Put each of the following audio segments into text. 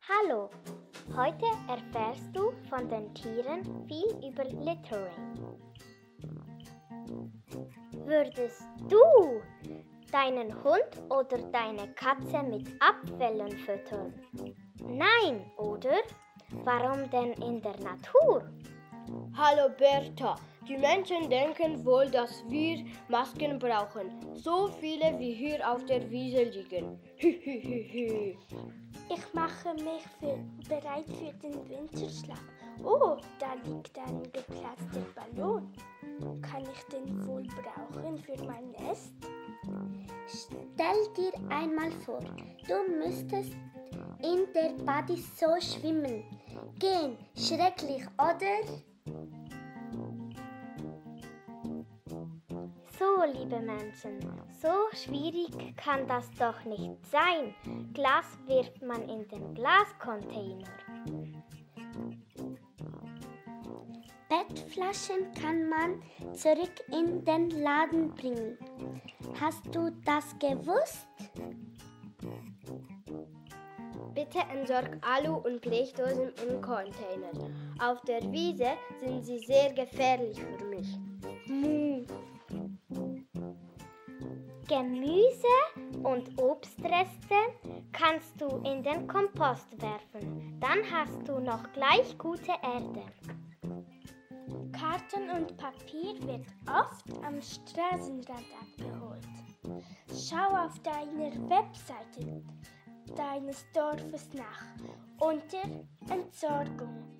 Hallo, heute erfährst du von den Tieren viel über Littering. Würdest du deinen Hund oder deine Katze mit Abfällen füttern? Nein, oder? Warum denn in der Natur? Hallo Bertha, die Menschen denken wohl, dass wir Masken brauchen. So viele wie hier auf der Wiese liegen. Ich mache mich bereit für den Winterschlaf. Oh, da liegt ein geplatzter Ballon. Kann ich den wohl brauchen für mein Nest? Stell dir einmal vor, du müsstest in der Body so schwimmen. Gehen, schrecklich, oder? So, liebe Menschen, so schwierig kann das doch nicht sein. Glas wirft man in den Glascontainer. Bettflaschen kann man zurück in den Laden bringen. Hast du das gewusst? Bitte entsorg Alu- und Blechdosen im Container. Auf der Wiese sind sie sehr gefährlich für mich. Gemüse und Obstreste kannst du in den Kompost werfen. Dann hast du noch gleich gute Erde. Karton und Papier wird oft am Straßenrand abgeholt. Schau auf deiner Webseite deines Dorfes nach unter Entsorgung.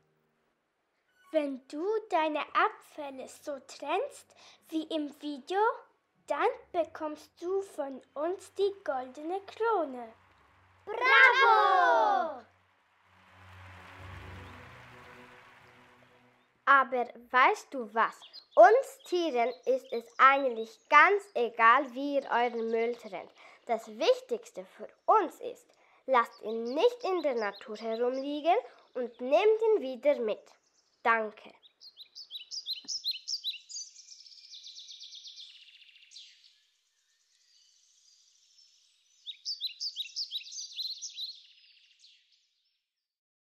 Wenn du deine Abfälle so trennst wie im Video, dann bekommst du von uns die goldene Krone. Bravo! Aber weißt du was? Uns Tieren ist es eigentlich ganz egal, wie ihr euren Müll trennt. Das Wichtigste für uns ist, lasst ihn nicht in der Natur herumliegen und nehmt ihn wieder mit. Danke.